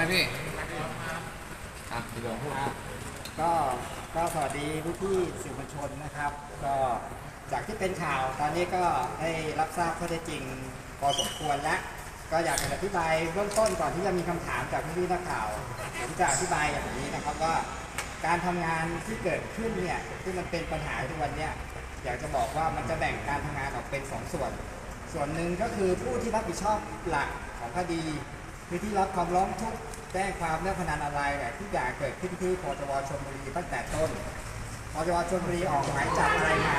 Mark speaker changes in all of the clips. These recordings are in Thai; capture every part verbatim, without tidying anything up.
Speaker 1: พี่อ่ะพี่ลงพูด
Speaker 2: ก็ก็สวัสดีพี่พี่สื่อมวลชนนะครับก็จากที่เป็นข่าวตอนนี้ก็ได้รับทราบข้อเท็จจริงพอสมควรแล้วก็อยากจะอธิบายเบื้องต้นก่อนที่จะมีคำถามจากพี่พี่นักข่าวผมจะอธิบายอย่างนี้นะครับว่าการทำงานที่เกิดขึ้นเนี่ยที่มันเป็นปัญหาทุกวันนี้อยากจะบอกว่ามันจะแบ่งการทำงานออกเป็นสองส่วนส่วนหนึ่งก็คือผู้ที่รับผิดชอบหลักของคดีคือที่รับคำร้องทุกข์แจ้งความเรื่องพนันออนไลน์แบบทุกอย่างเกิดขึ้นที่ปจว.ชลบุรีตั้งแต่ต้นปจว.ชลบุรีออกหมายจับอะไรมา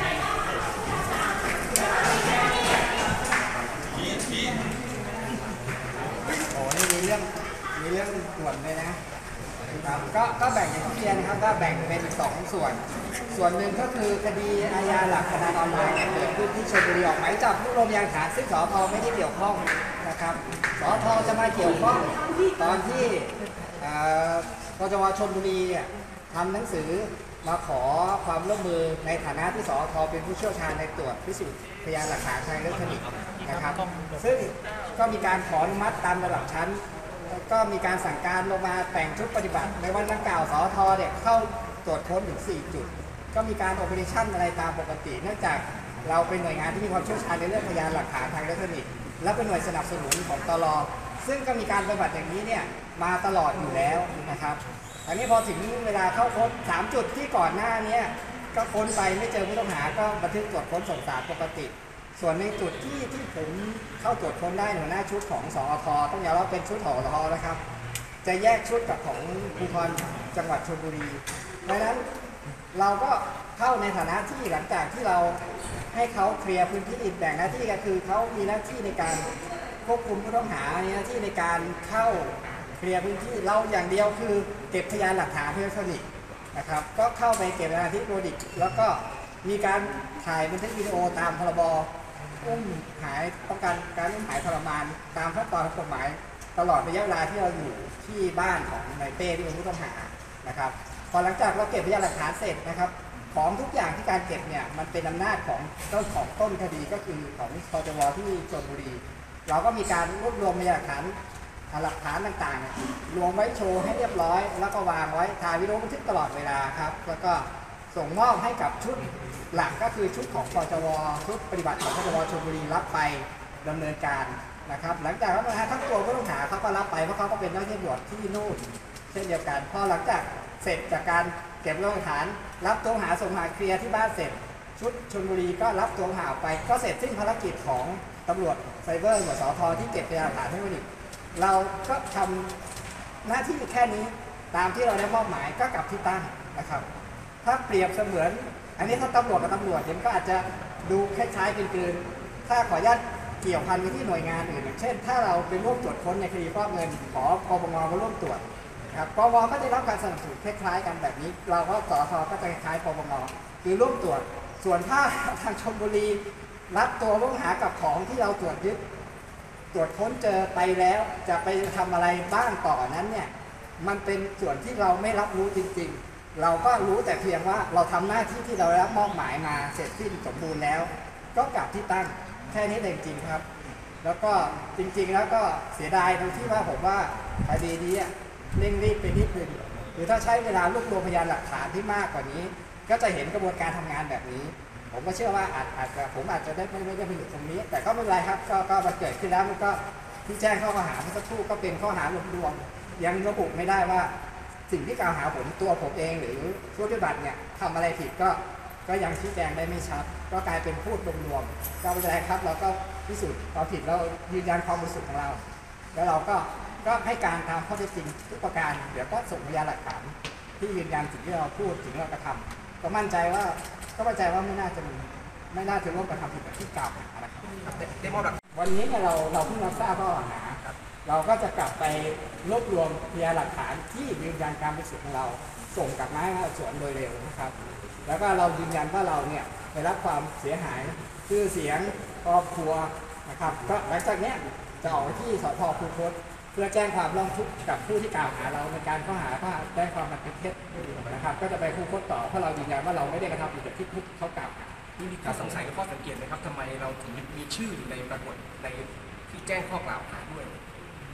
Speaker 2: โอ้นี่มีเรื่องมีเรื่องด่วนเลยนะครับก็ก็แบ่งอย่างที่เรียนนะครับก็แบ่งเป็นสองส่วนส่วนหนึ่งก็คือคดีอาญาหลักพนันออนไลน์เกิดขึ้นที่ชลบุรีออกหมายจับผู้รวมพยานฐานซึ่งสภ.ไม่ได้เกี่ยวข้องนะครับสภ.จะมาเกี่ยวข้องตอนที่ปจว.ชลบุรีทำหนังสือมาขอความร่วมมือในฐานะที่สภ.เป็นผู้เชี่ยวชาญในตรวจพิสูจน์พยานหลักฐานทางอิเล็กทรอนิกส์นะครับซึ่งก็มีการขออนุมัติตามระดับชั้นก็มีการสั่งการลงมาแต่งชุดปฏิบัติในวันดังกล่าวสภ.เนี่ยเข้าตรวจค้นถึงสี่จุดก็มีการโอเปอเรชั่นอะไรตามปกติเนื่องจากเราเป็นหน่วยงานที่มีความเชี่ยวชาญในเรื่องพยานหลักฐานทางอิเล็กทรอนิกส์และเป็นหน่วยสนับสนุนของตล.ซึ่งก็มีการปฏิบัติอย่างนี้เนี่ยมาตลอดอยู่แล้วนะครับอันนี้พอถึงเวลาเข้าค้นสามจุดที่ก่อนหน้านี้ก็ค้นไปไม่เจอผู้ต้องหาก็บันทึกตรวจค้นส่งสารปกติส่วนในจุดที่ที่ผมเข้าตรวจค้นได้หัวหน้าชุดของสอทต้องยอมรับเป็นชุดของสอทนะครับจะแยกชุดกับของภูธรจังหวัดชลบุรีดังนั้นเราก็เข้าในฐานะที่หลังจากที่เราให้เขาเคลียร์พื้นที่แบ่งหน้าที่ก็คือเขามีหน้าที่ในการควบคุมผู้ต้องหามีหน้าที่ในการเข้าเคลียร์พื้นที่เราอย่างเดียวคือเก็บพยานหลักฐานอิเล็กทรอนิกส์นะครับก็เข้าไปเก็บพยานที่โปรดิกแล้วก็มีการถ่ายบันทึกวิดีโอตามพรบอุ้มหายต้องการการอุ้มหายทรมานตามขั้นตอนกฎหมายตลอดระยะเวลาที่เราอยู่ที่บ้านของนายเป้ที่เป็นผู้ต้องหานะครับพอหลังจากเราเก็บพยานหลักฐานเสร็จนะครับของทุกอย่างที่การเก็บเนี่ยมันเป็นอำนาจของเจ้าของต้นคดีก็คือของปจว.ที่ชลบุรีเราก็มีการรวบรวมพยานหลักฐานหลักฐานต่างๆรวมไว้โชว์ให้เรียบร้อยแล้วก็วางไว้ถ่ายวิดีโอบันทึกตลอดเวลาครับแล้วก็ส่งมอบให้กับชุดหลักก็คือชุดของปจว.ชุดปฏิบัติของปจว.ชลบุรีรับไปดำเนินการนะครับหลังจากนั้นนะทั้งตัวผู้ต้องหาเขาก็รับไปเพราะเขาก็เป็นเจ้าหน้าที่ตำรวจที่นู่นเช่นเดียวกันพอหลังจากเสร็จจากการเก็บหลักฐานรับตัวหาส่งหาเคลียร์ที่บ้านเสร็จชุดชลบุรีก็รับตัวหาไปก็เสร็จสิ้นภารกิจของตำรวจไซเบอร์หน่วยสทที่เก็บพยานหลักฐานทั้งหมดเราก็ทำหน้าที่แค่นี้ตามที่เราได้มอบหมายก็กลับที่ตั้งนะครับถ้าเปรียบเสมือนอันนี้ถ้าตำรวจกับตำรวจเนี่ยก็อาจจะดูคล้ายๆกันเกินถ้าขออนุญาตเกี่ยวพันไปที่หน่วยงานอื่นเช่นถ้าเราเป็นร่วมตรวจค้นในคดีฟอกเงินขอปปงมาร่วมตรวจครับปปงก็ได้รับการสนับสนุนคล้ายๆกันแบบนี้เราก็สทก็จะคล้ายปปงคือร่วมตรวจส่วนถ้าทางชลบุรีรับตัวผู้ต้องหากับของที่เราตรวจยึดตรวจค้นเจอไปแล้วจะไปทำอะไรบ้างต่อนั้นเนี่ยมันเป็นส่วนที่เราไม่รับรู้จริงๆเราก็รู้แต่เพียงว่าเราทำหน้าที่ที่เรารับมอบหมายมาเสร็จสิ้นสมบูรณ์แล้วก็กลับที่ตั้งแค่นี้เองจริงครับแล้วก็จริงๆแล้วก็เสียดายตรงที่ว่าผมว่าคดีนี้เร่งรีบไปนิดนึงหรือถ้าใช้เวลารวบรวมพยานหลักฐานที่มากกว่านี้ก็จะเห็นกระบวนการทำงานแบบนี้ผมก็เชื่อว่าอาจอาจจะผมอาจจะได้ไม่ไม่ได้ไปอยู่ตรงนี้แต่ก็ไม่เป็นไรครับก็ก็มันเกิดขึ้นแล้วมันก็ที่แจ้งข้อหาเมื่อสักครู่ก็เป็นข้อหารวมๆยังระบุไม่ได้ว่าสิ่งที่กล่าวหาผมตัวผมเองหรือผู้ปฏิบัติเนี่ยทำอะไรผิดก็ก็ยังชี้แจงได้ไม่ชัดก็กลายเป็นพูดรวมๆก็ไม่เป็นไรครับเราก็พิสูจน์ความผิดเรายืนยันความบริสุทธิ์ของเราแล้วเราก็ก็ให้การตามข้อเท็จจริงทุกประการเดี๋ยวก็ส่งพยานหลักฐานที่ยืนยันสิ่งที่เราพูดถึงเรากระทำก็มั่นใจว่าก็มั่นใจว่าไม่น่าจะมีไม่น่าจะร่วมกระทำผิดแบบที่กล่าวหานะครับวันนี้เนี่ยเราเราเพิ่งรับทราบข้อหาเราก็จะกลับไปรวบรวมพยานหลักฐานที่ยืนยันการบริสุทธิ์ของเราส่งกลับมาให้สวนโดยเร็วนะครับแล้วก็เรายืนยันว่าเราเนี่ยได้รับความเสียหายชื่อเสียงครอบครัวนะครับก็หลังจากนี้จะออกที่สพคูคตเพื่อแจ้งความร้องทุกข์กับผู้ที่กล่าวหาเราในการข้อหาว่าแจ้งความมันเป็นเท็จนะครับก็จะไปคูคตต่อเพราะเรายืนยันว่าเราไม่ได้กระทำผิดแบบที่เขากล่าวหา
Speaker 3: นี่มีข้อสงสัยกับข้อสังเกตไหมครับทำไมเราถึงมีชื่อในปรากฏในที่แจ้งข้อกล่าวหาด้วย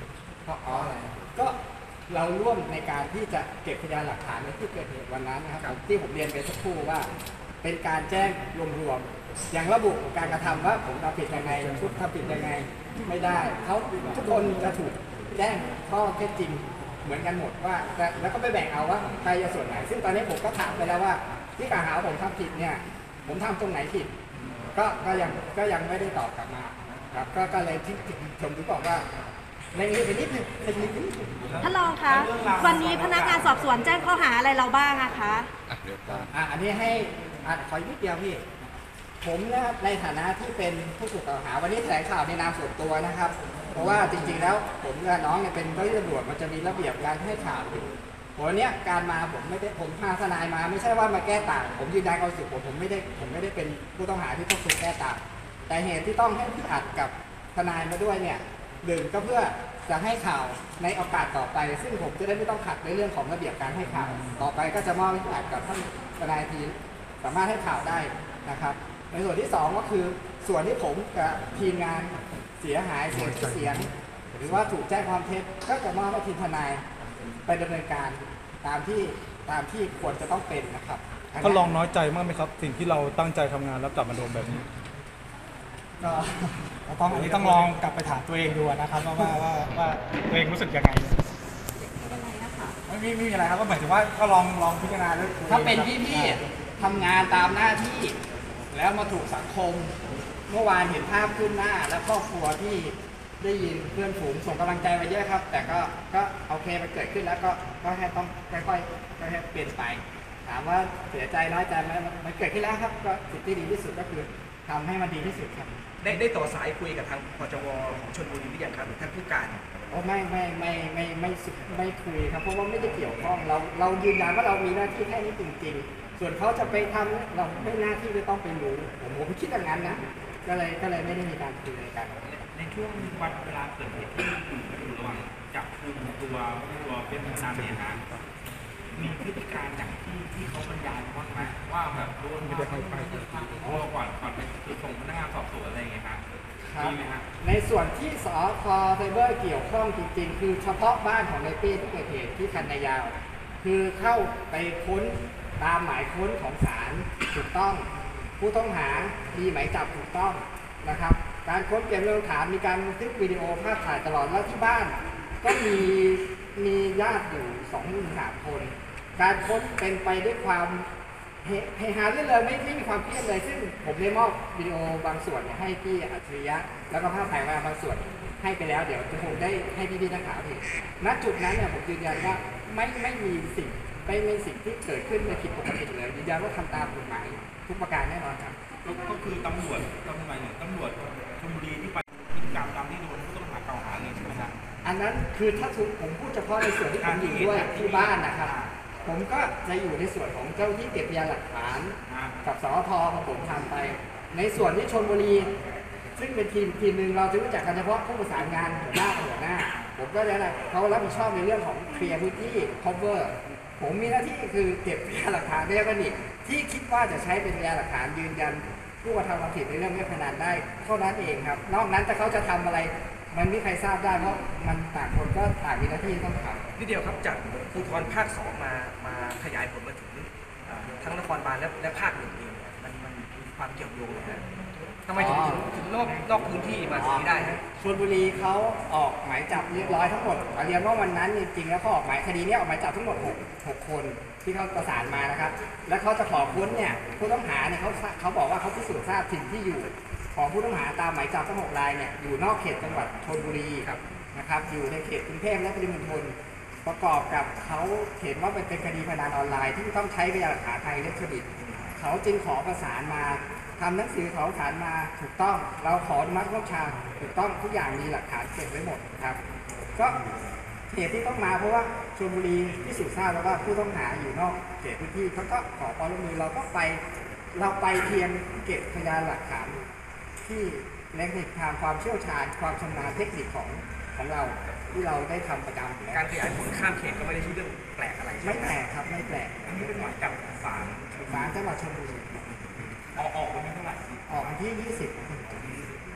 Speaker 2: เพราะอ๋ออะไรก็เราร่วมในการที่จะเก็บพยานหลักฐานในที่เกิดเหตุวันนั้นนะครับผมที่ผมเรียนไปสักครู่ว่า เป็นการแจ้งรวมๆอย่างระบุการกระทำว่าผมทำผิดยังไงชุดทำผิดยังไงไม่ได้เขาทุกคนจะถูกแจ้งข้อเท็จจริงเหมือนกันหมดว่าแต่แล้วก็ไปแบ่งเอาว่าใครจะส่วนไหน ซึ่งตอนนี้ผมก็ถามไปแล้วว่าที่กล่าวหาว่าผมทำผิดเนี่ยผมทำตรงไหนผิดก็ก็ยังก็ยังไม่ได้ตอบกลับมาครับก็ก็เลยที่ผมถึงบอกว่าในนี้เป็นนิดนึงเป็นนิดนึง
Speaker 4: ท่านรองคะวันนี้พนักงานสอบสวนแจ้งข้อหาอะไรเราบ้างอะคะ
Speaker 1: อ่ะเดี๋ยวตาม
Speaker 2: อ่ะอันนี้ให้อ่ะขอนิดเดียวพี่ ผมนะครับในฐานะที่เป็นผู้ถูกกล่าวหาวันนี้แถลงข่าวในนามส่วนตัวนะครับ เพราะว่าจริงๆแล้วผมกับน้องเนี่ยเป็นเจ้าหน้าที่ตำรวจมันจะมีระเบียบการให้ข่าวอยู่วันนี้การมาผมไม่ได้ผมพาทนายมาไม่ใช่ว่ามาแก้ต่างผมยืนยันความรู้สึกผมผมไม่ได้ผมไม่ได้เป็นผู้ต้องหาที่ต้องถูกแก้ต่างแต่เหตุที่ต้องให้พี่อัดกับทนายมาด้วยเนี่ยหนึ่งก็เพื่อจะให้ข่าวในโอกาสต่อไป ซึ่งผมจะได้ไม่ต้องขัดในเรื่องของระเบียบการให้ข่าวต่อไปก็จะมอบให้พี่อัดกับท่านทนายทีสามารถให้ข่าวได้นะครับในส่วนที่สองก็คือส่วนที่ผมกับทีมงานเสียหายเสียชื่อเสียงหรือว่าถูกแจ้งความเท็จก็จะมอบให้ทีมทนายไปดำเนินการตามที่ตามที่ควรจะต้องเป็นนะครับ
Speaker 5: ก็ลองน้อยใจมากไหมครับ สิ่งที่เราตั้งใจทำงานแล้วกลับมาโดนแบบนี้
Speaker 2: ก็
Speaker 6: ต้องอันนี้ต้องลองกลับไปถามตัวเองดูนะครับว่าว่าว่าว่าตัวเองรู้สึกยังไงไม่มีไม่มีอะไรครับก็หมายถึงว่าก็ลองลองพิจารณาด้วยตัวอง
Speaker 2: ถ้าเป็นพี่พี่ทำงานตามหน้าที่ แล้วมาถูกสังคม เมื่อวานเห็นภาพขึ้นหน้า และครอบครัวที่ได้ยินเพื่อนฝูงส่งกำลังใจมาเยอะครับ แต่ก็ก็โอเคมันเกิดขึ้นแล้วก็ก็แค่ต้องค่อยๆค่อยๆเปลี่ยนไป ถามว่าเสียใจน้อยใจไหมมันเกิดขึ้นแล้วครับก็สิ่งที่ดีที่สุดก็คือทำให้มันดีที่สุดครับ
Speaker 3: ได้ได้ต่อสายคุยกับทางพจวของชลบุรีหรือยังครับหรือท่านผู้การ
Speaker 2: โอ้ไม่ไม่ไม่ไม่ไม่ไม่ไม่คุยครับเพราะว่าไม่ได้เกี่ยวข้องเราเรายืนยันว่าเรามีหน้าที่แค่นี้จริงๆส่วนเขาจะไปทำเราไม่หน้าที่จะต้องไปรู้ผมผมคิดอย่างนั้นนะก็เลยก็เลยไม่ได้มีการคุยกัน
Speaker 7: ในช่วงวันเวลาเกิดเหตุที่อยู่ระหว่างจับคุมตัวตัวเป็นพนักงานเนี่ยนะมีพฤติการอย่างที่ที่เขาบรรยายบ้างไหมว่าแบบโดนไม่ได้ให้ไปตัวก่อนก่อนไปส่งพนักงานสอบสวนอะไรอย่างเงี้ยครับ
Speaker 2: ครับ
Speaker 7: มีไหมครับ
Speaker 2: ในส่วนที่สพไซเบอร์เกี่ยวข้องจริงๆ คือเฉพาะบ้านของในเป้ที่เกิดเหตุที่คันนายาว คือเข้าไปค้นตามหมายค้นของศาลถูกต้อง ผู้ต้องหามีหมายจับถูกต้องนะครับ การค้นเก็บหลักฐานมีการบันทึกวิดีโอภาพถ่ายตลอดแล้วที่บ้าน ก็มีมีญาติอยู่สองถึงสามคน การค้นเป็นไปด้วยความเฮเฮฮาเรื่อยเลยไม่ไม่มีความเครียดเลย ซึ่งผมได้มอบวิดีโอบางส่วนเนี่ยให้พี่อัจฉริยะ แล้วก็ภาพถ่ายมาบางส่วนให้ไปแล้วเดี๋ยวจะคงได้ให้พี่พี่ๆนักข่าวเห็นณจุดนั้นเนี่ยผมยืนยันว่าไม่ไม่มีสิ่งไม่ไม่สิ่งที่เกิดขึ้นในผิดปกติเลยยืนยันว่าทำตามกฎหมายทุกประการแน่นอนครับ
Speaker 7: ก็ก็คือตำรวจตำรวจเนี่ยตำรวจชลบุรีที่ไปพฤติกรรมตามที่โดนผู้ต้องหากล่าวหาเลยใช่ไหมครับ
Speaker 2: อันนั้นคือถ้าถูกผมพูดเฉพาะในส่วนที่ผมอยู่ด้วยที่บ้านนะครับ ผมก็จะอยู่ในส่วนของเจ้าที่เก็บพยานหลักฐาน กับสอทของผมทำไป ในส่วนที่ชลบุรี ซึ่งเป็นทีมทีมหนึ่งเราจะรู้จักกันเฉพาะผู้ประสานงานหัวหน้ากับหัวหน้า ผมก็จะได้เขารับผิดชอบในเรื่องของเคลียร์พื้นที่ cover ผมมีหน้าที่คือเก็บพยานหลักฐานเรียกว่านี่ที่คิดว่าจะใช้เป็นพยานหลักฐานยืนยันผู้กระทำความผิดในเรื่องเว็บพนันได้เท่านั้นเองครับ นอกนั้นถ้าเขาจะทำอะไร มันไม่มีใครทราบได้เพราะมันต่างคนก็ต่างมีหน้าที่ต้องทำ
Speaker 3: นิดเดียวครับจากภูธรภาคสองมามาขยายผลมาถึงเอ่อทั้งนครบาลและและภาคหนึ่งเองเนี่ยมันมันมีความเกี่ยวโยงนะฮะทำไมถึง
Speaker 2: อ๋อ
Speaker 3: ถึงถึงนอกนอกพื้นที่มาถึงนี้ได้ฮะ
Speaker 2: ชลบุรีเขาออกหมายจับเรียบร้อยทั้งหมดขอเรียนว่าวันนั้นจริงๆแล้วเขาออกหมายคดีเนี้ยออกหมายจับทั้งหมดหก หกคนที่เขาประสานมานะครับ แล้วเขาจะขอค้นเนี่ยผู้ต้องหาเนี่ยเขาเขาบอกว่าเขาพิสูจน์ทราบถิ่นที่อยู่ของผู้ต้องหาตามหมายจับทั้งหกรายเนี่ยอยู่นอกเขตจังหวัดชลบุรีนะครับอยู่ในเขตกรุงเทพและปริมณฑลประกอบกับเขาเห็นว่าเป็นเป็นคดีพนันออนไลน์ที่ต้องใช้พยานหลักฐานทางอิเล็กทรอนิกส์เขาจึงขอประสานมาทำหนังสือขอประสานมาถูกต้องเราขออนุมัติข้อชาถูกต้องทุกอย่างมีหลักฐานเก็บไว้หมดครับก็เหตุที่ต้องมาเพราะว่าชลบุรีพิสูจน์ทราบแล้วว่าผู้ต้องหาอยู่นอกเขตพื้นที่เขาก็ขอความร่วมมือเราก็ไปเราไปเพียงเก็บพยานหลักฐานที่ในเทคนิคทางความเชี่ยวชาญความชำนาญเทคนิคของของเราที่เราได้ทำประจำอยู่แล้ว
Speaker 3: การขยายผลข้ามเขตก็ไม่ได้ใช่เรื่องแปลกอะไรใช่
Speaker 2: ไม่
Speaker 3: ไหม
Speaker 2: แปลกครับไม่แปลก
Speaker 7: อันนี้เป็นหมายจับศาล
Speaker 2: ศาลจังหวัดชลบุรี
Speaker 7: ออกออกวันที่เท่าไหร่
Speaker 2: ออกวันที่ยี่สิบ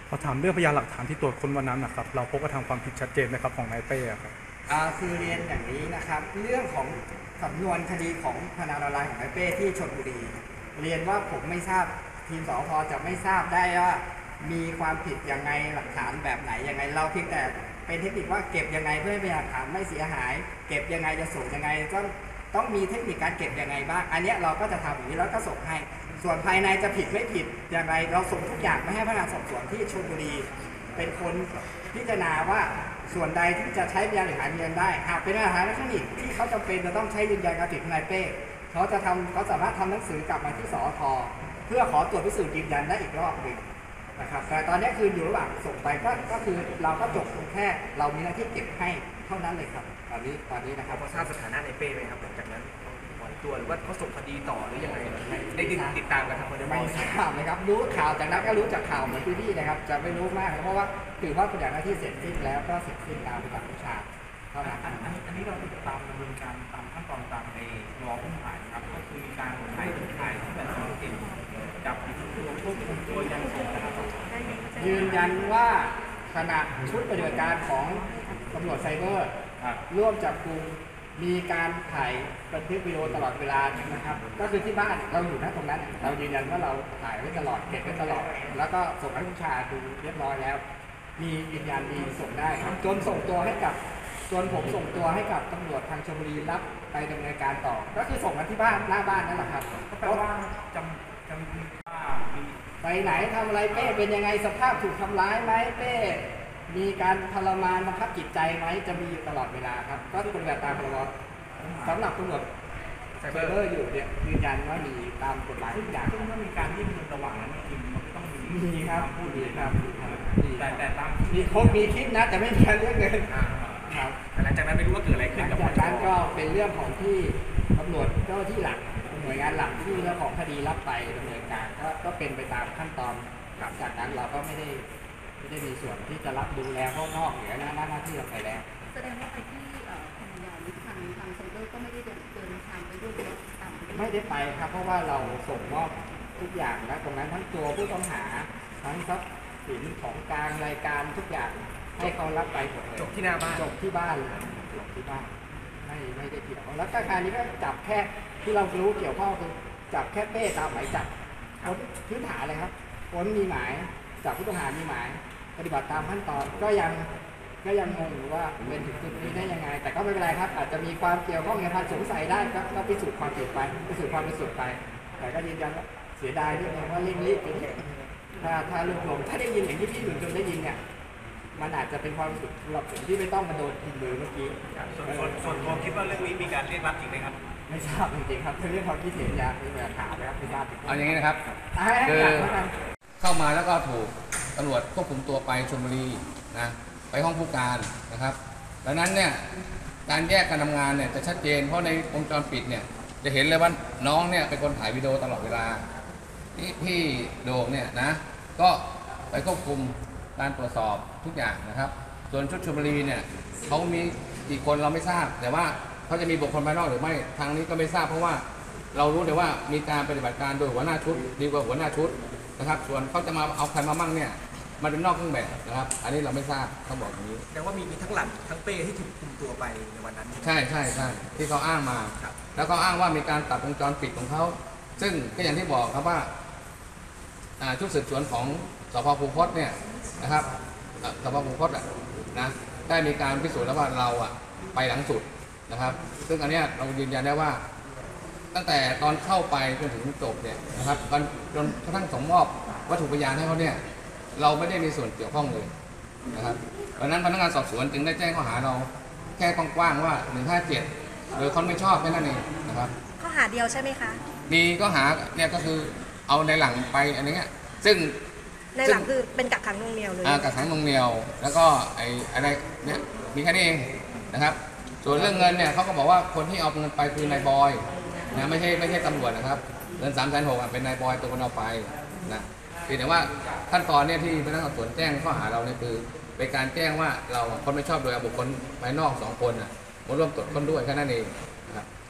Speaker 5: ขอถามเรื่องพยานหลักฐานที่ตรวจค้นวันนั้นนะครับเราพบกระทำความผิดชัดเจนไหมครับของนายเป้อะครับ
Speaker 2: อ่าคือเรียนอย่างนี้นะครับ เรื่องของสำนวนคดีของพนันออนไลน์ของนายเป้ที่ชลบุรีเรียนว่าผมไม่ทราบทีมสพจะไม่ทราบได้ว่ามีความผิดยังไงหลักฐานแบบไหนยังไงเราเพียงแต่เป็นเทคนิคว่าเก็บยังไงเพื่อให้พยานหลักฐานไม่เสียหาย เก็บยังไงจะส่งยังไงต้องต้องมีเทคนิคการเก็บยังไงบ้างอันเนี้ยเราก็จะทำอย่างนี้แล้วก็ส่งให้ส่วนภายในจะผิดไม่ผิดอย่างไรเราส่งทุกอย่างมาให้พนักงานสอบสวนที่ชลบุรีเป็นคนพิจารณาว่าส่วนใดที่จะใช้พยานหลักฐานยืนยันได้หากเป็นหลักฐานเทคนิคที่เขาจำเป็นจะต้องใช้ยืนยันการผิดของนายเป้เขาจะทำเขาสามารถทำหนังสือกลับมาที่สอทเพื่อขอตรวจพิสูจน์ยืนยันได้อีกรอบหนึ่งนะครับแต่ตอนนี้คืออยู่ระหว่างส่งไปก็ก็คือเราก็จบแค่เรามีหน้าที่เก็บให้เท่านั้นเลยครับตอนนี้ตอนนี้นะครับ
Speaker 3: พอทราบสถานะในเป้ไหมครับหลังจากนั้นปล่อยตัวหรือว่าเขาส่งคดีต่อหรือยังไงได้ติดตามกันทางคนเดียว
Speaker 2: ไม่ทราบเลยครับรู้ข่าวจากนั้นก็รู้จากข่าวเหมือนพี่ๆนะครับจะไม่รู้มากเพราะว่าถือว่าปฏิบัติหน้าที่เสร็จสิ้นแล้วก็เสร็จสิ้นตามประกาศวิชาเท่านั้น
Speaker 7: อันอันนี้อันนี้เราติดตามดำเนินการตามขั้นตอนตามในรอผู้ถ่ายนะครับก็คือมีการถ่ายถ่ายที่แบบเราติดจับตัวควบคุมตัวยันส่งนะครับ
Speaker 2: ยืนยันว่าขณะชุดปฏิบัติการของตำรวจไซเบอร์ร่วมจับกุมมีการถ่ายบันทึกวิดีโอตลอดเวลานะครับก็คือที่บ้านเราอยู่ณตรงนั้นเรายืนยันว่าเราถ่ายไว้ตลอดเก็บไว้ตลอดแล้วก็ส่งให้ผู้ชาดูเรียบร้อยแล้วมียืนยันมีส่งได้ครับจนส่งตัวให้กับจนผมส่งตัวให้กับตำรวจทางชลบุรีรับไปดำเนินการต่อก็คือส่งมาที่บ้านหน้าบ้านนั่นแหละครับ
Speaker 7: ก็แปลว่าจำจำว่ามี
Speaker 2: ไปไหนทำอะไรเป้เป็นยังไงสภาพถูกทำร้ายไหมเป้มีการทรมานบังคับจิตใจไหมจะมีอยู่ตลอดเวลาครับก็ปฏิบัติตามพรบสำหรับตำรวจไซเบอร์อยู่เนี่ยยืนยันว่ามีตามกฎหมายทุกอย่าง
Speaker 7: ซึ่งถ้ามีการยื่นเงินระหว่างนั้นจริงมันก็ต้องมี
Speaker 2: มีครับ
Speaker 7: พูด
Speaker 2: มี
Speaker 7: ดี
Speaker 2: ค
Speaker 7: ค
Speaker 2: รั
Speaker 7: รั
Speaker 2: บบ มีครับมี
Speaker 7: แต่แต่ตาม
Speaker 2: มีครบมีคลิปนะแต่ไม่มีการเรียกเงิน
Speaker 3: อ่า
Speaker 2: ครับ
Speaker 3: หลังจากนั้นไม่รู้ว่าเกิดอะไร
Speaker 2: ห
Speaker 3: ขึ้
Speaker 2: ลั
Speaker 3: น
Speaker 2: ง
Speaker 3: กับ
Speaker 2: จากนั้นก็เป็นเรื่องของที่ตำรวจเจ้าหน้าที่หลักหน่วยงานหลักที่เจ้าของคดีรับไปดำเนินการก็ก็เป็นไปตามขั้นตอนหลังจากนั้นเราก็ไม่ได้ไม่ได้มีส่วนที่จะรับดูแลข้างนอกหรือหน้าหน้าที่เราไปแล้ว
Speaker 8: แสดงว่าไปที่เอ่อพัทยาหรือทางทางไซเบอร์ก็ไม่ได้เดินเดินทางไปด้วยรถตามไปด้วย
Speaker 2: ไม่ได้ไปครับเพราะว่าเราส่งมอบทุกอย่างนะตรงนั้นทั้งตัวผู้ต้องหาทั้งทรัพย์สินของกลางรายการทุกอย่างให้เขารับไปหมดเลย
Speaker 3: จบที่หน้าบ้าน
Speaker 2: จบที่บ้านเลยจบที่บ้านไม่ไม่ได้เกี่ยวแล้วก็การนี้ก็จับแค่ที่เรารู้เกี่ยวข้องคือจับแค่เป้ตามหมายจับพ้นพื้นฐานเลยครับพ้นมีหมายจับผู้ต้องหามีหมายปฏิบัติตามขั้นตอนก็ยังก็ยังงงอยู่ว่าเป็นถึงจุดนี้ได้ยังไง แต่ก็ไม่เป็นไรครับอาจจะมีความเกี่ยวข้องในความสงสัยได้ก็ก็พิสูจน์ความผิดไปพิสูจน์ความบริสุทธิ์ไป แต่ก็ยืนยันว่าเสียดายด้วยว่าเร่งรีบไปนิดถ้าถ้ารวบรวมถ้าได้ยินอย่างที่พี่หนุนจนได้ยินเนี่ยมันอาจจะเป็นความรู้สึกสำหรับผมที่ไม่ต้องมาโดนทิมมือเมื่อกี้
Speaker 7: ส่วนส่วนส่วนตัวคิดว่าเรื่องนี้มีการเรียกรับจริงไหมครับ
Speaker 2: ไม่ทราบจริงๆครับเป็นเรื่องความคิดเห็นอยากมีแบบถามนะครับไม่ทราบจริง
Speaker 1: เอาอย่างนี้นะครับ
Speaker 2: ๆให้ให้
Speaker 1: คือ
Speaker 2: ถามแล้วกัน
Speaker 1: เข้ามาแล้วก็ถูกตำรวจควบคุมตัวไปชลบุรีนะไปห้องผู้การนะครับดังนั้นเนี่ยการแยกการทำงานเนี่ยจะชัดเจนเพราะในวงจรปิดเนี่ยจะเห็นเลยว่าน้องเนี่ยเป็นคนถ่ายวิดีโอตลอดเวลาที่พี่โด่งเนี่ยนะก็ไปควบคุมการตรวจสอบทุกอย่างนะครับส่วนชุดชลบุรีเนี่ยเขามีกี่คนเราไม่ทราบ แต่ว่าเขาจะมีบุคคลภายนอกหรือไม่ทางนี้ก็ไม่ทราบเพราะว่าเรารู้แต่ว่ามีการปฏิบัติการโดยหัวหน้าชุดดีกว่าหัวหน้าชุดนะครับส่วนเขาจะมาเอาใครมามั่งเนี่ยมันเป็นนอกเครื่องแบบนะครับ อันนี้เราไม่ทราบเขาบอกอย่างนี้
Speaker 3: แต่ว่ามีมีทั้งหลักทั้งเป้ที่ถูกคุมตัวไปในวันนั้น
Speaker 1: ใช่ใช่ใช่ที่เขาอ้างมา
Speaker 3: ครับ
Speaker 1: แล้วเขาอ้างว่ามีการตัดวงจรปิดของเขาซึ่งก็อย่างที่บอกครับว่าอ่าชุดสืบสวนของสพภูพจน์เนี่ยนะครับอ่าสพภูพจน์อ่ะนะได้มีการพิสูจน์แล้วว่าเราอ่ะไปหลังสุดนะครับ ซึ่งอันเนี้ยเรายืนยันได้ว่า ตั้งแต่ตอนเข้าไปจนถึงจบเนี่ยนะครับจนจนกระทั่งส่งมอบวัตถุพยานให้เขาเนี่ยเราไม่ได้มีส่วนเกี่ยวข้องเลยนะครับเพราะนั้นพนักงานสอบสวนจึงได้แจ้งข้อหาเราแค่กว้างๆว่าหนึ่งห้าเจ็ดโดยคนไม่ชอบแค่นั้นเองนะครับ
Speaker 4: ข้อหาเดียวใช่ไหมคะ
Speaker 1: มีข้อหาเนี่ยก็คือเอาในหลังไปอันนี้ซึ่ง
Speaker 4: ในหลังคือเป็นกักขังหน่วงเหนียวเลย
Speaker 1: อ่ากักขังหน่วงเหนียวแล้วก็ไอ้อะไรเนี่ยมีแค่นี้เองนะครับ ส่วนเรื่องเงินเนี่ยเขาก็บอกว่าคนที่เอาเงินไปคือนายบอยนะไม่ใช่ไม่ใช่ตำรวจนะครับเงินสามแสนหกเป็นนายบอยตัวคนเอาไปนะเพียงแต่ว่าขั้นตอนเนี่ยที่พนักงานสอบสวนแจ้งข้อหาเราเนี่ยคือเป็นการแจ้งว่าเราคนไม่ชอบโดยเอาบุคคลภายนอกสองคนอ่ะมาร่วมตรวจค้นด้วยแค่นั้นเองนะครับ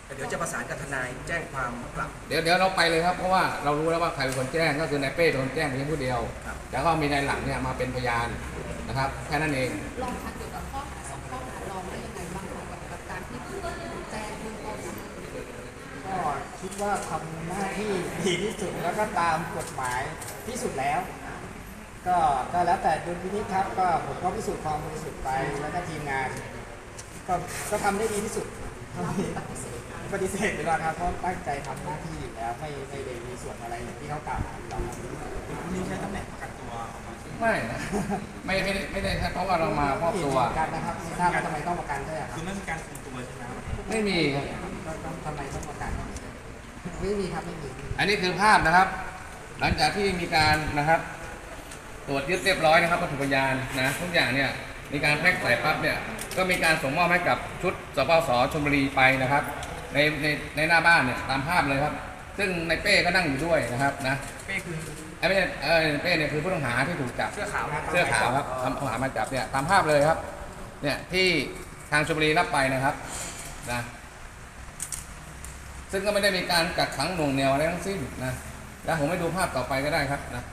Speaker 3: แต่เดี๋ยวจะประสานกับทนายแจ้งความกลับ
Speaker 1: เดี๋ยวเดี๋ยวเราไปเลยครับเพราะว่าเรารู้แล้วว่าใครเป็นคนแจ้งก็คือนายเป้เป็นคนแจ้งเพียงผู้เดียว
Speaker 3: ครับ
Speaker 1: แล้วก็มีนายหลังเนี่ยมาเป็นพยานนะครับแค่นั้นเอง
Speaker 8: ลองทักเกี่ยวกับข้อหาสองข้อหารองได้ยังไงบ้างคะกับกับการที่ถูกแจ้งเบื้องต้น
Speaker 2: ก็คิดว่าทำหน้าที่ดีที่สุดแล้วก็ตามกฎหมายที่สุดแล้ว ก็ก็แล้วแต่ดุลพินิจครับก็ผมก็พิสูจน์ความบริสุทธิ์ไปแล้วก็ทีมงาน ก็ก็ทำได้ดีที่สุดปฏิเสธไปแล้วครับเพราะตั้งใจทำหน้าที่อยู่แล้วไม่ไม่ได้มีส่วนอะไรอย่างที่เขากล่าวหาเรา
Speaker 7: นี่ใช้ตำแหน่งประกันตัวออกมา
Speaker 1: ไม่นะไม่ไม่ได้ไม่ได้ครับเพราะว่าเรามามอบตัว
Speaker 2: กันนะครับไม่ทราบว่าทำไมต้องประกันด้วยอะค
Speaker 7: คื
Speaker 2: รับ
Speaker 7: อไม่มีการคุมตัวใช่ไหม
Speaker 1: ไม่มีครับ
Speaker 2: ก็ต้องทำไมต้องประกันไม่มีครับไม่มี
Speaker 1: อันนี้คือภาพนะครับ หลังจากที่มีการนะครับ ตรวจยึดเรียบร้อยนะครับวัตถุพยานนะทุกอย่างเนี่ยมีการแพ็คใส่ปั๊บเนี่ยก็มีการส่งมอบให้กับชุดสปสชลบุรีไปนะครับ ในในในหน้าบ้านเนี่ยตามภาพเลยครับ ซึ่งในเป้ก็นั่งอยู่ด้วยนะครับนะ
Speaker 3: เป้คือ
Speaker 1: ไอ้ไม่ใช่เออเป้เนี่ยคือผู้ต้องหาที่ถูกจับ
Speaker 3: เสื้อขาวนะ
Speaker 1: เสื้อขาวครับทำข้อหามาจับเนี่ยตามภาพเลยครับเนี่ยที่ทางชลบุรีรับไปนะครับนะซึ่งก็ไม่ได้มีการกักขังหน่วงเหนี่ยวอะไรทั้งสิ้นนะแล้วผมให้ดูภาพต่อไปก็ได้ครับนะ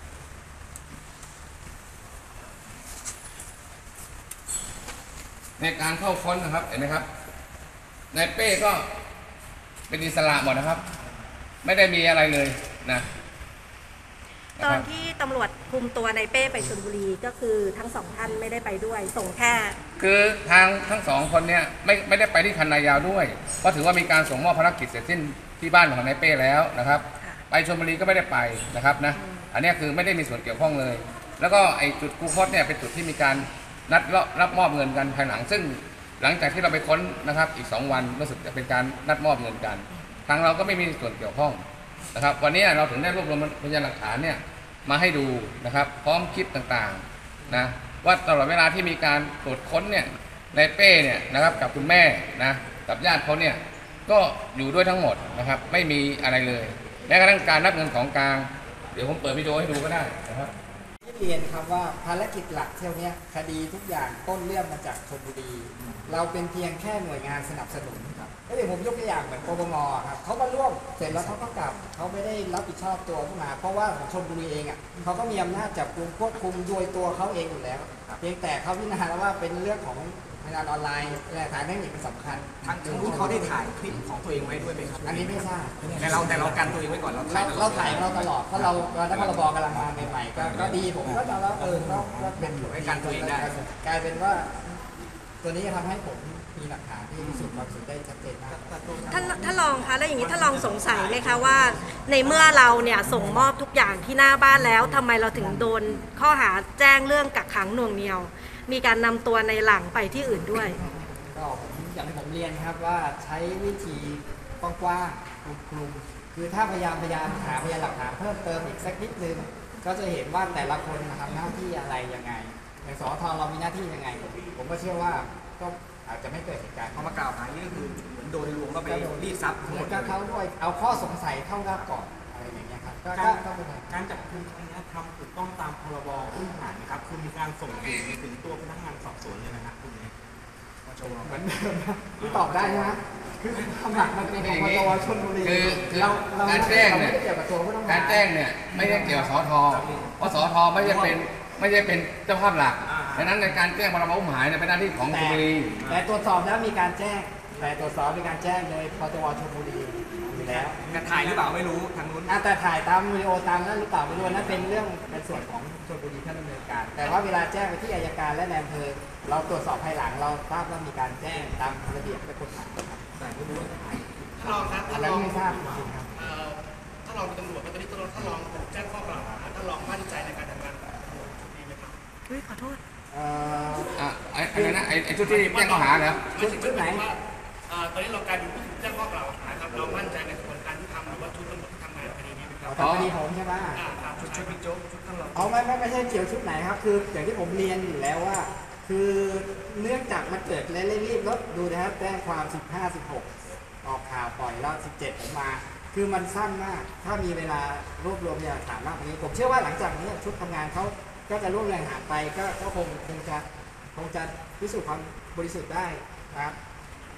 Speaker 1: ในการเข้าค้นนะครับเห็นไหมครับนายเป้ก็เป็นอิสระหมดนะครับ ไม่ได้มีอะไรเลยนะ
Speaker 4: ตอนที่ตำรวจคุมตัวในเป้ไปชลบุรีก็คือทั้งสองท่านไม่ได้ไปด้วย ส่งแค่
Speaker 1: คือทางทั้งสองคนเนี่ยไม่ไม่ได้ไปที่คันนายาวด้วยเพราะถือว่ามีการส่งมอบภารกิจเสร็จสิ้นที่บ้านของนายเป้แล้วนะครับ ไปชลบุรีก็ไม่ได้ไปนะครับนะอันนี้คือไม่ได้มีส่วนเกี่ยวข้องเลย แล้วก็ไอ้จุดกูคตเนี่ยเป็นจุดที่มีการนัดรับมอบเงินกันภายหลัง ซึ่งหลังจากที่เราไปค้นนะครับอีกสองวันรู้สึกจะเป็นการนัดมอบเงินกันทางเราก็ไม่มีส่วนเกี่ยวข้องนะครับวันนี้เราถึงได้รวบรวมพยานหลักฐานเนี่ยมาให้ดูนะครับพร้อมคลิปต่างๆนะว่าตลอดเวลาที่มีการตรวจค้นเนี่ยนายเป้เนี่ยนะครับกับคุณแม่นะกับญาติเขาเนี่ยก็อยู่ด้วยทั้งหมดนะครับไม่มีอะไรเลยแม้กระทั่งการนับเงินของกลางเดี๋ยวผมเปิดวิดีโอให้ดูก็ได้นะครับ
Speaker 2: ที่เรียนครับว่าภารกิจหลักเที่ยวนี้คดีทุกอย่างต้นเรื่องมาจากชลบุรี เราเป็นเพียงแค่หน่วยงานสนับสนุนครับแล้วเดี๋ยวผมยกตัวอย่างเหมือนปปงครับเขามาร่วมเสร็จแล้วเขาก็กลับเขาไม่ได้รับผิดชอบตัวขึ้นมา เพราะว่าของชลบุรีเองอ่ะเขาก็มีอำนาจจับกุมควบคุมโดยตัวเขาเองอยู่แล้วเพียงแต่เขาพิจารณาแล้วว่าเป็นเรื่องของพนันออนไลน์และฐานเทคนิคเป็นสำคัญ
Speaker 3: ทางทางนู้นเขาได้ถ่ายคลิปของตัวเองไว้ด้วยไหมครับ
Speaker 2: อันนี้ไม่ทราบ
Speaker 3: แต่เราแต่เรากันตัวเองไว้ก่อนเรา
Speaker 2: เรา
Speaker 3: ถ่าย
Speaker 2: เราถ่ายเราตลอดเพราะเราแล้วพรบกำลังมาใหม่ๆก็ก็ดีผมก็จะแล้วเออก็ก็เป็น
Speaker 3: ให้กันตัวเองได้
Speaker 2: กลายเป็นว่า ตัวนี้จะทำให้ผมมีหลักฐานที่พิสูจน์ความสุดได้ชัดเจนมาก
Speaker 4: ท่านท่านรองคะแล้วอย่างนี้ท่านรองสงสัยไหมคะว่า ในเมื่อเราเนี่ยส่งมอบทุกอย่างที่หน้าบ้านแล้วทำไมเราถึงโดนข้อหาแจ้งเรื่องกักขังหน่วงเหนี่ยว มีการนำตัวในหลังไปที่อื่นด้วย
Speaker 2: ก็ผมอย่างที่ผมเรียนครับว่าใช้วิธีกว้างๆคลุมๆคือถ้าพยายามพยายามหาพยานหลักฐานเพิ่มเติมอีกสักนิดนึงก็จะเห็นว่าแต่ละคนทำหน้าที่อะไรยังไงอย่างสอทเรามีหน้าที่ยังไง ผมก็เชื่อว่าก็อาจจะไม่เกิดเหตุการณ์
Speaker 3: เขามากล่าวหานี่ก็คือเหมือนโดนลวงก็ไปรีดทรัพย์ทั้ง
Speaker 2: เห
Speaker 3: ห
Speaker 2: มื
Speaker 3: ม
Speaker 2: อ
Speaker 3: ด
Speaker 2: นกับเขาด้วยเอาข้อสงสัยเข้ารับก่อนอะไรอย่างเงี้ยครับก็
Speaker 7: กา
Speaker 2: ก็
Speaker 7: ร
Speaker 2: ก็เป็นไป
Speaker 7: การจับกุมครั้งนี้ทำถูกต้องตามพรบอุ้มหายนะครับคือมีการส่งถึงถึงตัวพนักงานสอบสวนเลยนะครับคุณนี้
Speaker 2: เหมือนเดิมนะที่ตอบได้นะคือคำหลักมันเป็นของปตวชลบุรี
Speaker 1: คือคือ
Speaker 2: เราเรา
Speaker 1: การแจ้งเนี่ย
Speaker 2: ไม่ได้เกี่ยวกับตัวผู้ต้องหา
Speaker 1: การแจ้งเนี่ยไม่ได้เกี่ยวกับสอทเพราะสอทไม่ใช่เป็นไม่ใช่เป็นเจ้าภาพหลักดังนั้นในการแจ้งพรบอุ้มหายเนี่ยเป็นหน้าที่ของชลบุรี
Speaker 2: แต่ตรวจสอบแล้วมีการแจ้ง แต่ตรวจสอบมีการแจ้งโดยปตวชลบุรีอยู่แล้ว
Speaker 3: แต่ถ่ายหรือเปล่าไม่รู้ทางนู้น
Speaker 2: อ่ะแต่ถ่ายตามวิดีโอตามนั้นหรือเปล่าไม่รู้นั่นเป็นเรื่องเป็นส่วนของชลบุรีท่านดำเนินการ แต่ว่าเวลาแจ้งไปที่อัยการและนายอำเภอเราตรวจสอบภายหลังเราทราบว่ามีการแจ้งตามระเบียบและกฎหมายครับแต่ไม่รู้ว่าถ่าย
Speaker 9: ท่านรองครับ
Speaker 2: อั
Speaker 9: ท่าน น
Speaker 2: นั้
Speaker 9: ร
Speaker 2: น
Speaker 9: อง
Speaker 2: ไม่ทราบจริงๆครับ
Speaker 9: เอ่อท่านรองเป็นตำรวจตอนนี้ท่านรองท่านรองถูกแจ้งข้อกล่าวหาท่านรองมั่นใจในการทำงานของตำรวจดีไหมครับ
Speaker 4: อุ้ยขอโทษ
Speaker 2: เอ่อ
Speaker 1: อ่ะไอ้ไอ้นั่นนะไอ้ไอ้ชุดที่แจ้งข้อหาเหรอ
Speaker 2: ชุดชุดไหน
Speaker 9: ว่าเอ่อตอนนี้เรากลายเป็นผู้ถูกแจ้งข้อกล่าวหาครับเรามั่นใจในกระบวนการที่ทำหรือว่าชุดตำรวจที่ทำงานคดีนี้ไหมครับ
Speaker 2: ตามคดีผมใช่ไหม
Speaker 9: อ่าครับ
Speaker 3: ชุดชุดบิ๊กโจ๊กชุดท่านรอง
Speaker 2: เอาไม่ไม่ไม่ใช่เกี่ยวชุดไหนครับ คืออย่างที่ผมเรียนอยู่แล้วว่า คือเนื่องจากมันเกิดและรีบๆแล้วดูนะครับแจ้งความสิบห้า สิบหกออกข่าวปล่อยแล้วสิบเจ็ดผมมา คือมันสั้นมาก ถ้ามีเวลารวบรวมพยานหลักฐานมากกว่านี้ ผมเชื่อว่าหลังจากนี้ชุดทำงานเขาก็จะร่วมแรงหาไปก็ก็คงคงจะคงจะพิสูจน์ความบริสุทธิ์ได้นะครับ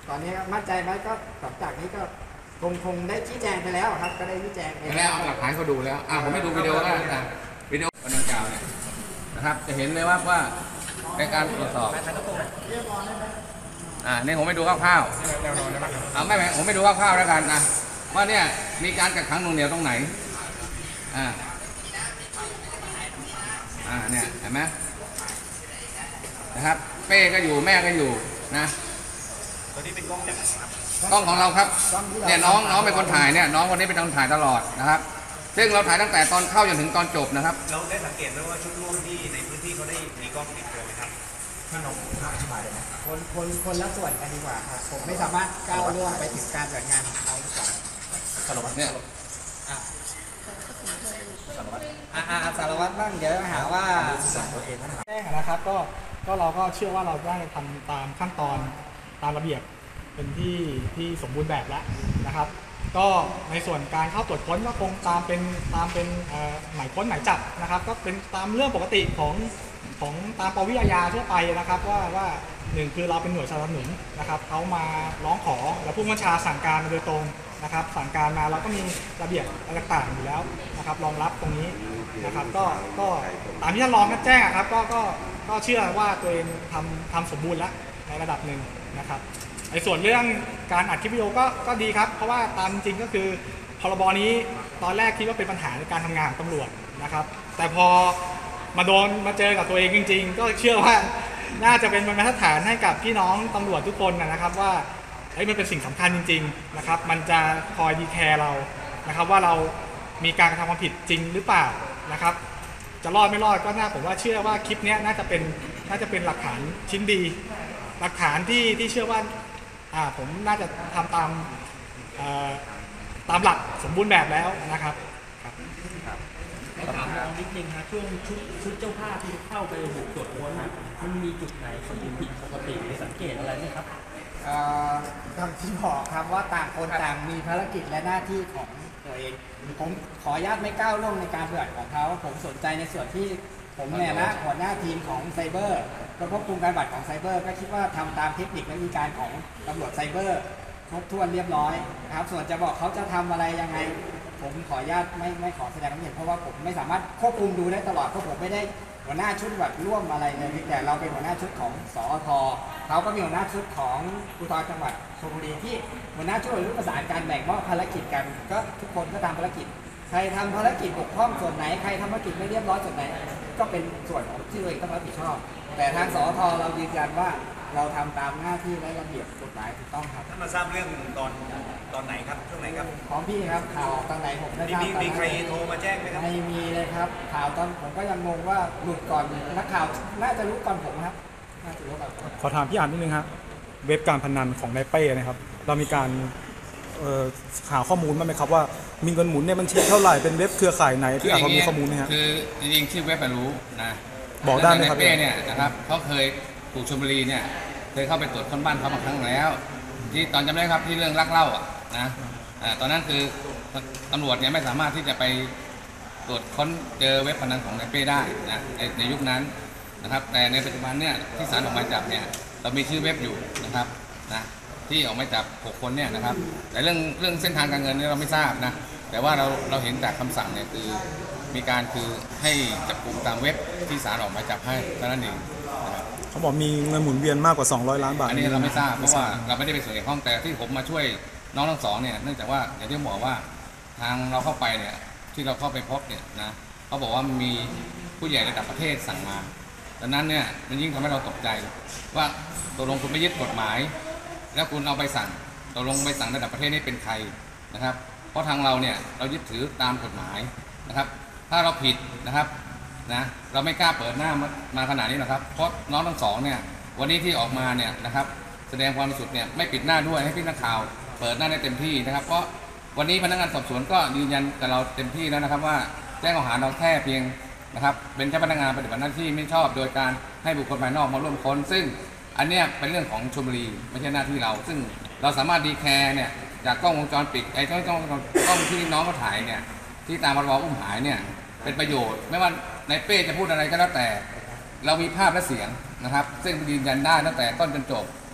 Speaker 2: ตอนนี้มั่นใจไหมก็หลังจากนี้ก็คงคงได้ชี้แจงไปแล้วครับก็ได้ชี้แจงไป
Speaker 1: แล้วเอาหลักฐานเขาดูแล้วอ่าผมไม่ดูวิดีโอก็ได้นะวิดีโอวันดังกล่าวเนี่ยนะครับจะเห็นเลยว่าว่าในการตรวจสอบอ่านี่ผมไม่ดูคร่าวๆเอาไม่ไม่ผมไม่ดูคร่าวๆแล้วกันนะว่าเนี่ยมีการกักขังหน่วงเหนี่ยวตรงไหนอ่าอ่าเนี่ยเห็นไหมนะครับเป้ก็อยู่แม่ก็อยู่นะตัวนี้เป็นกล้องจากกล้องของเราครับเนี่ยน้องน้องเป็นคนถ่ายเนี่ยน้องคนนี้เป็นคนถ่ายตลอดนะครับซึ่งเราถ่ายตั้งแต่ตอนเข้าจนถึงตอนจบนะครับ
Speaker 7: เราได้สังเกตไหมว่าชุดร่วมที่ในพื้นที่เขาได้มีกล้องติดตัวไหมครับท่านลองอธิบายได้ไหม
Speaker 2: คนคนคนละส่วนกันดีกว่าครับผมไม่สามารถก้าวล่วงไปถึงการจัดงานของเขาดีกว่า
Speaker 7: สารวัตร
Speaker 1: เนี่ย
Speaker 2: อ่ะอ่ะอ่ะสารวัตรบ้างเดี๋ยวหาว่า
Speaker 6: แจ้งนะครับก็ก็เราก็เชื่อว่าเราได้ทำตามขั้นตอนตามระเบียบเป็นที่ที่สมบูรณ์แบบแล้วนะครับ ก็ในส่วนการเข้าตรวจค้นก็คงตามเป็นตามเป็นเอ่อหมายค้นหมายจับนะครับ ก็เป็นตามเรื่องปกติของของตามปวิอาญาทั่วไปนะครับว่าว่าหนึ่งคือเราเป็นหน่วยสนับสนุนนะครับเขามาร้องขอแล้วผู้บัญชาสั่งการมาโดยตรงนะครับสั่งการมาเราก็มีระเบียบอะไรต่างๆอยู่แล้วนะครับรองรับตรงนี้นะครับก็ก็ตามที่ท่านรองแจ้งครับก็ก็ก็เชื่อว่าตัวเองทำทำสมบูรณ์แล้วในระดับหนึ่งนะครับในส่วนเรื่องการอัดคลิปวิดีโอก็ก็ดีครับเพราะว่าตามจริงก็คือพรบนี้ตอนแรกคิดว่าเป็นปัญหาในการทำงานของตำรวจนะครับแต่พอมาโดนมาเจอกับตัวเองจริงๆก็เชื่อว่าน่าจะเป็นบรรทัดฐานให้กับพี่น้องตำรวจทุกคนนะครับว่าเฮ้ยมันเป็นสิ่งสำคัญจริงๆนะครับมันจะคอยดีแคร์เรานะครับว่าเรามีการกระทำความผิดจริงหรือเปล่านะครับจะรอดไม่รอดก็น่าผมว่าเชื่อว่าคลิปนี้น่าจะเป็นน่าจะเป็นหลักฐานชิ้นดีหลักฐานที่ที่เชื่อว่าอ่าผมน่าจะทำตามตามหลักสมบูรณ์แบบแล้วนะครับ
Speaker 10: ถามลองนิดนึงนะช่วงชุดชุดเจ้าภาพที่เข้าไปบุกตรวจค้นมันมีจุดไหนที่ผิดปกติหรือสังเกตอะไรไหมครับ
Speaker 2: ทางที่บอกครับว่าต่างคนต่างมีภารกิจและหน้าที่ของตัวเองผมขออนุญาตไม่ก้าวล่วงในการปฏิบัติของเขาผมสนใจในส่วนที่ผมเนี่ยนะหัวหน้าทีมของไซเบอร์ก็ควบคุมการปฏิบัติของไซเบอร์ก็คิดว่าทำตามเทคนิคและวิธีการของตำรวจไซเบอร์ครบถ้วนเรียบร้อยนะครับส่วนจะบอกเขาจะทำอะไรยังไงผมขออนุญาตไม่ไม่ขอแสดงความเห็นเพราะว่าผมไม่สามารถควบคุมดูได้ตลอดเพราะผมไม่ได้หัวหน้าชุดแบบร่วมอะไรเลยแต่เราเป็นหัวหน้าชุดของสอทเขาก็มีหัวหน้าชุดของภูธรจังหวัดชลบุรีที่หัวหน้าชุดรู้ประสานการแบ่งมอบภารกิจกันก็ทุกคนก็ทำภารกิจใครทำภารกิจบกพร่องส่วนไหนใครทำภารกิจไม่เรียบร้อยส่วนไหนก็เป็นส่วนของที่ตัวเองต้องรับผิดชอบแต่ทางสอทเรายืนยันว่าเราทำตามหน้าที่และระเบียบกฎหมายถูกต้องครับ
Speaker 7: ท่านมาทราบเรื่องตอนตอนไหนครับช่วงไหนครับ
Speaker 2: ของพี่ครับข่าวตอนไหนผมได้ทราบ
Speaker 7: มีใครโทรมาแจ้งไหมครับ
Speaker 2: ไม่มีเลยครับข่าวตอนผมก็ยังงงว่าหลุดก่อนนักข่าวน่าจะรู้ก่อนผมครับน่าจะรู้ก่อน
Speaker 5: ขอถามพี่อ่านนิดนึงครับเว็บการพนันของนายเป้นะครับเรามีการหาข้อมูลบ้างไหมครับว่ามีเงินหมุนในบัญชีเท่าไหร่เป็นเว็บเครือข่ายไหนที่อาจจะมีข้อมูลไหมครับ
Speaker 1: คือจริงๆชื่อเว็บรู้นะ
Speaker 5: บอกได้ไหมครับ
Speaker 1: เป้เนี่ยนะครับเขาเคยถูกชลบุรีเนี่ยเคยเข้าไปตรวจค้นบ้านเขามาครั้งแล้วที่ตอนจำได้ครับที่เรื่องลักเล่าอ่ะนะตอนนั้นคือตำรวจเนี่ยไม่สามารถที่จะไปตรวจค้นเจอเว็บพนันของนายเป้ได้นะในในยุคนั้นนะครับแต่ในปัจจุบันเนี่ยที่ศาลออกหมายจับเนี่ยเรามีชื่อเว็บอยู่นะครับนะที่ออกหมายจับหกคนเนี่ยนะครับแต่เรื่องเรื่องเส้นทางการเงินเนี่ยเราไม่ทราบนะแต่ว่าเราเราเห็นจากคำสั่งเนี่ยคือมีการคือให้จับกลุ่มตามเว็บที่ศาลออกหมายจับให้เท่านั้นเองนะครับ
Speaker 5: เขาบอกมีเงินหมุนเวียนมากกว่าสองร้อยล้านบาท
Speaker 1: อันนี้เราไม่ทราบเพราะว่าเราไม่ได้ไปส่วนเกี่ยวข้องแต่ที่ผมมาช่วยน้องทั้งสองเนี่ยเนื่องจากว่าอย่างที่บอกว่าทางเราเข้าไปเนี่ยที่เราเข้าไปพบเนี่ยนะเขาบอกว่ามีผู้ใหญ่ระดับประเทศสั่งมาดังนั้นเนี่ยมันยิ่งทำให้เราตกใจว่าตกลงคุณไม่ยึดกฎหมายแล้วคุณเอาไปสั่งตกลงไปสั่งระดับประเทศนี่เป็นใครนะครับเพราะทางเราเนี่ยเรายึดถือตามกฎหมายนะครับถ้าเราผิดนะครับนะเราไม่กล้าเปิดหน้ามามาขนาดนี้นะครับเพราะน้องทั้งสองเนี่ยวันนี้ที่ออกมาเนี่ยนะครับแสดงความบริสุทธิ์เนี่ยไม่ปิดหน้าด้วยให้พี่นักข่าวเปิดหน้าได้เต็มที่นะครับเพราะวันนี้พนักงานสอบสวนก็ยืนยันกับเราเต็มที่แล้วนะครับว่าแจ้งข้อหาเราแค่เพียงนะครับเป็นเจ้าพนักงานปฏิบัติหน้าที่ไม่ชอบโดยการให้บุคคลภายนอกมาร่วมค้นซึ่งอันเนี้ยเป็นเรื่องของชลบุรีไม่ใช่หน้าที่เราซึ่งเราสามารถดีแคร์เนี่ยจากกล้องวงจรปิดไอ้กล้องกล้องกล้องที่น้องเขาถ่ายเนี่ยที่ตามพรบอุ้มหายเนี่ยเป็นประโยชน์ไม่ว่านายเป้จะพูดอะไรก็แล้วแต่เรามีภาพและเสียงนะครับซึ่งยืนยันได้ตั้งแต่ต้นจนจบ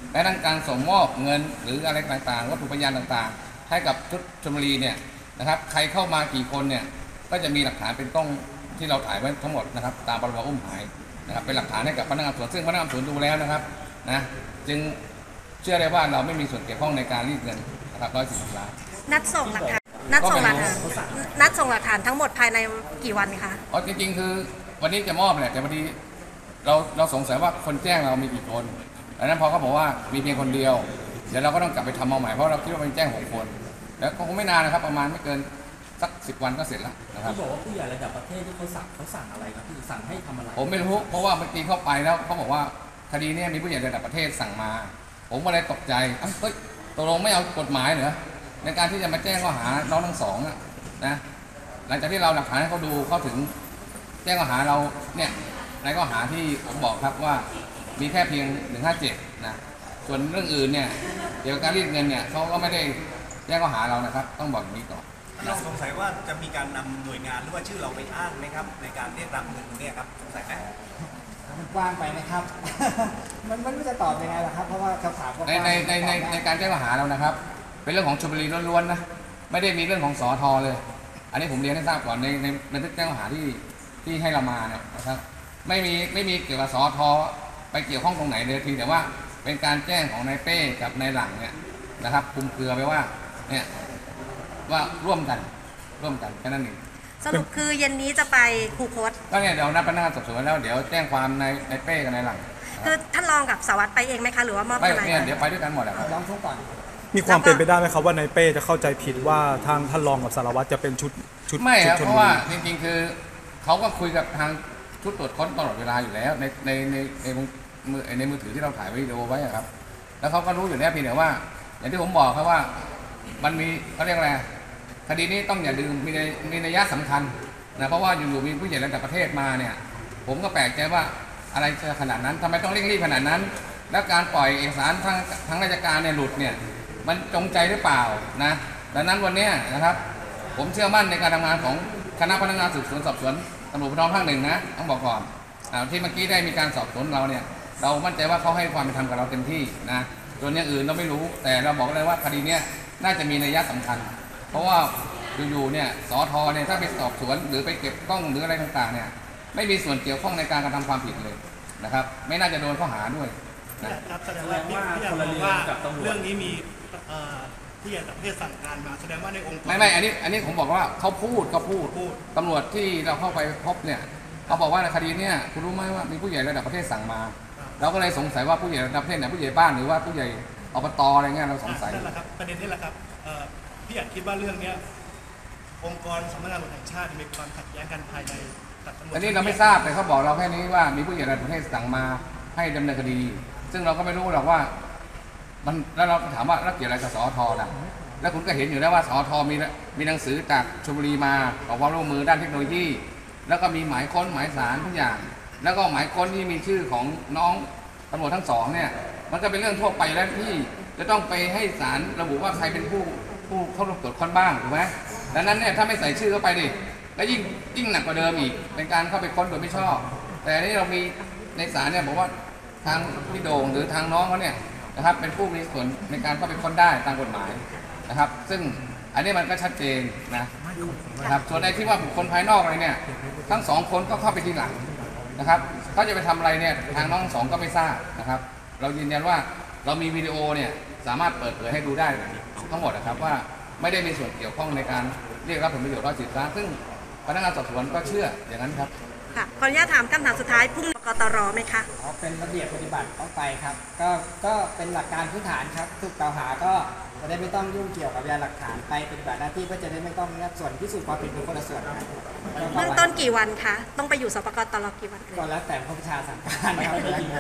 Speaker 1: และทั้งการส่งมอบเงินหรืออะไรต่างๆวัตถุพยานต่างๆ ให้กับชุดชลบุรีเนี่ยนะครับใครเข้ามากี่คนเนี่ยก็จะมีหลักฐานเป็นต้องที่เราถ่ายไว้ทั้งหมดนะครับตามพรบอุ้มหายนะครับเป็นหลักฐานให้กับพนักงานสวนซึ่งพนักงานสวนดูแล้วนะครับนะจึงเชื่อได้ว่าเราไม่มีส่วนเกี่ยวข้องในการรีดเงินนะครับร้อยสี่สิบล้าน
Speaker 4: นัดส่งหลักฐานนัดส่งหลักฐานนัดส่งหลักฐานทั้งหมดภายในกี่วันคะ
Speaker 1: อ๋อจริงๆคือวันนี้จะมอบแหละแต่พอดีเราเราสงสัยว่าคนแจ้งเรามีกี่คนดังนั้นพอเขาบอกว่ามีเพียงคนเดียวเดี๋ยวเราก็ต้องกลับไปทำเอาใหม่เพราะเราคิดว่าเป็นแจ้งหกคนแล้วคงไม่นานนะครับประมาณไม่เกินสักสิบวันก็เสร็จแล้วนะครับ
Speaker 10: ที่บอกว่าผู้ใหญ่ระดับประเทศที่เขาสั่งเขาสั่งอะไรครับพี่สั่งให้ทำอะไร
Speaker 1: ผมไม่รู้เพราะว่าเมื่อกี้เข้าไปแล้วเขาบอกว่าคดีนี้มีผู้ใหญ่ระดับประเทศสั่งมาผมก็เลยตกใจเฮ้ยตกลงไม่เอากฎหมายเหรอในการที่จะมาแจ้งข้อหาน้องทั้งสองนะหลังจากที่เราหลักฐานให้เขาดูเขาถึงแจ้งข้อหาเราเนี่ยในข้อหาที่ผมบอกครับว่ามีแค่เพียงหนึ่งห้าเจ็ดนะส่วนเรื่องอื่นเนี่ยเกี่ยวกับการรีดเงินเนี่ยเขาก็ไม่ได้แจ้งข้อหาเรานะครับต้องบอกอย่างนี้ก่อน
Speaker 11: เราสงสัยว่าจะมีการนำหน่วยงานหรือว่าชื่อเราไปอ้างไหมครับในการเรียกรับเงินตรงนี้ครับสงสัยไหม
Speaker 2: มันกว้างไปนะครับ มันมันไม่จะตอบยังไงล่ะครับเพราะว่าคำถามก็
Speaker 1: ในในในในในการแจ้งข้อหาเรานะครับเป็นเรื่องของชลบุรีล้วนๆนะไม่ได้มีเรื่องของสอทอเลยอันนี้ผมเรียนให้ทราบก่อนในในบันทึกแจ้งข้อหาที่ที่ให้เรามาเนี่ยนะครับไม่มีไม่มีเกี่ยวกับสอทอไปเกี่ยวข้องตรงไหนเลยทีแต่ว่าเป็นการแจ้งของนายเป้กับนายหลังเนี่ยนะครับคุมเครือไปว่าเนี่ยว่าร่วมกันร่วมกันแค่นั้นเอง
Speaker 4: สรุปคือเย็นนี้จะไปคูคต
Speaker 1: ก็เนี่ยเดี๋ยวนัดพนักงานสอบสวนแล้วเดี๋ยวแจ้งความในในเป้กับนายหลัง
Speaker 4: คือท่านรองกับสารวัตรไปเองไหมคะหรือว่ามอบ
Speaker 1: ทนายเนี่ยเดี๋ยวไปด้วยกันหมดแหละครับ
Speaker 2: ลองทุกก่อน
Speaker 5: มีความเป็นไปได้ไหมครับว่านายเป้จะเข้าใจผิดว่าทางท่านรองกับสารวัตรจะเป็นชุดชุด
Speaker 1: ไม่ครับเพราะว่าจริงๆคือเขาก็คุยกับทางชุดตรวจค้นตลอดเวลาอยู่แล้วในในในในมือในมือถือที่เราถ่ายวิดีโอไว้ครับแล้วเขาก็รู้อยู่แล้วเพียงแต่ว่าอย่างที่ผมบอกครับว่ามันมีเขาเรียกอะไรคดีนี้ต้องอย่าลืมมีในมีนัยสำคัญนะเพราะว่าอยู่ๆมีผู้ใหญ่ระดับประเทศมาเนี่ยผมก็แปลกใจว่าอะไรจะขนาดนั้นทำไมต้องเร่งรีบขนาดนั้นแล้วการปล่อยเอกสารทางทางราชการเนี่ยหลุดเนี่ยมันจงใจหรือเปล่านะดังนั้นวันนี้นะครับผมเชื่อมั่นในการทำงานของคณะพนักงานสืบสวนสอบสวนตำรวจภูธรภาคหนึ่งนะต้องบอกก่อนที่เมื่อกี้ได้มีการสอบสวนเราเนี่ยเรามั่นใจว่าเขาให้ความเป็นธรรมกับเราเต็มที่นะส่วนอย่างอื่นเราไม่รู้แต่เราบอกเลยว่าคดีนี้น่าจะมีนัยสำคัญเพราะว่าอยู่ๆเนี่ยสทเนี่ยถ้าไปสอบสวนหรือไปเก็บกล้องหรืออะไรต่างๆเนี่ยไม่มีส่วนเกี่ยวข้องในการกระทำความผิดเลยนะครับไม่น่าจะโดนข้อหาด้วย
Speaker 9: นะครับแสดงว่าพี่อยากบอกว่าเรื่องนี้มีที่อยากประเทศสั่งการมาแสดงว่าในองค์กร
Speaker 1: ไม่ไม่อันนี้อันนี้ผมบอกว่าเขาพูดเขาพูดตำรวจที่เราเข้าไปพบเนี่ยเขาบอกว่าในคดีเนี่ยคุณรู้ไหมว่ามีผู้ใหญ่ระดับประเทศสั่งมาเราก็เลยสงสัยว่าผู้ใหญ่ระดับประเทศเนี่ยผู้ใหญ่บ้านหรือว่าผู้ใหญ่อบตอะไรเงี้ยเราสงสัย
Speaker 9: นั่นแหละครับประเด็นนี้แหละครับพี่อยากคิดว่าเรื่องนี้องค์กรสำนักงานตำรวจแห่งชาติมีความขัดแย้งกันภายในกับตำรวจ
Speaker 1: อันนี้เราไม่ทราบแต่เขาบอกเราแค่นี้ว่ามีผู้ใหญ่ระดับประเทศสั่งมาให้ดำเนินคดีซึ่งเราก็ไม่รู้หรอกว่ามันแล้วเราถามว่าแล้วเกี่ยวอะไรกับสอทนะแล้วคุณก็เห็นอยู่แล้วว่าสอทมีมีหนังสือจากชลบุรีมาขอความร่วมมือด้านเทคโนโลยีแล้วก็มีหมายค้นหมายสารทุกอย่างแล้วก็หมายค้นที่มีชื่อของน้องตำรวจทั้งสองเนี่ยมันก็เป็นเรื่องทั่วไปแล้วที่จะต้องไปให้ศาลระบุว่าใครเป็นผู้ผู้เข้าร่วมตรวจค้นบ้างถูกไหมดังนั้นเนี่ยถ้าไม่ใส่ชื่อเข้าไปดิแล้วยิ่งยิ่งหนักกว่าเดิมอีกเป็นการเข้าไปค้นโดยไม่ชอบแต่อันนี้เรามีในศาลเนี่ยบอกว่าทางพี่โด่งหรือทางน้องเขาเนี่ยนะครับเป็นผู้มีส่วนในการเข้าไปค้นได้ตามกฎหมายนะครับซึ่งอันนี้มันก็ชัดเจนนะนะครับส่วนในที่ว่าบุคคลภายนอกอะไรเนี่ยทั้งสองคนก็เข้าไปทีหลังนะครับเขาจะไปทำอะไรเนี่ยทางน้องสองก็ไม่ทราบนะครับเรายืนยันว่าเรามีวิดีโอเนี่ยสามารถเปิดเผยให้ดูได้ทั้งหมดนะครับว่าไม่ได้มีส่วนเกี่ยวข้องในการเรียกรับผลประโยชน์ร้อยสิบล้านซึ่งพนักงานสอบสวนก็เชื่ออย่างนั้นครับ
Speaker 4: ค่ะขออนุญาตถามคำถามสุดท้ายพรุ่งนี้กตรไหมคะ
Speaker 2: อ๋อเป็นระเบียบปฏิบัติต้องไปครับก็ก็เป็นหลักการพื้นฐานครับถูกกล่าวหาก็จะได้ไม่ต้องยุ่งเกี่ยวกับพยานหลักฐานไปปฏิบัติหน้าที่ก็จะได้ไม่ต้องส่วนพิสูจน์ความผิดเป็นคนละส่วนครับ
Speaker 4: เบื้องต้นกี่วันคะต้องไปอยู่สปกตรกี่วัน
Speaker 2: ก็แล้วแต่ผู้บัญชาสั่งการครับ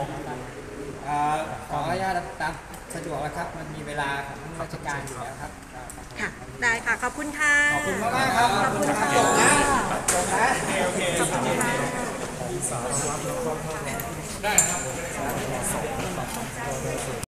Speaker 2: ขออนุญาตตามสะดวกแล้วครับมันมีเวลาของราชการอยู่แล้วครับ
Speaker 4: ค่ะได้ค่ะขอบคุณค่ะ
Speaker 2: ขอบคุณมากครับ
Speaker 4: ขอบคุณค่ะ
Speaker 2: จบนะจบนะ
Speaker 4: ขอบคุณค่ะ
Speaker 1: ได้ครับ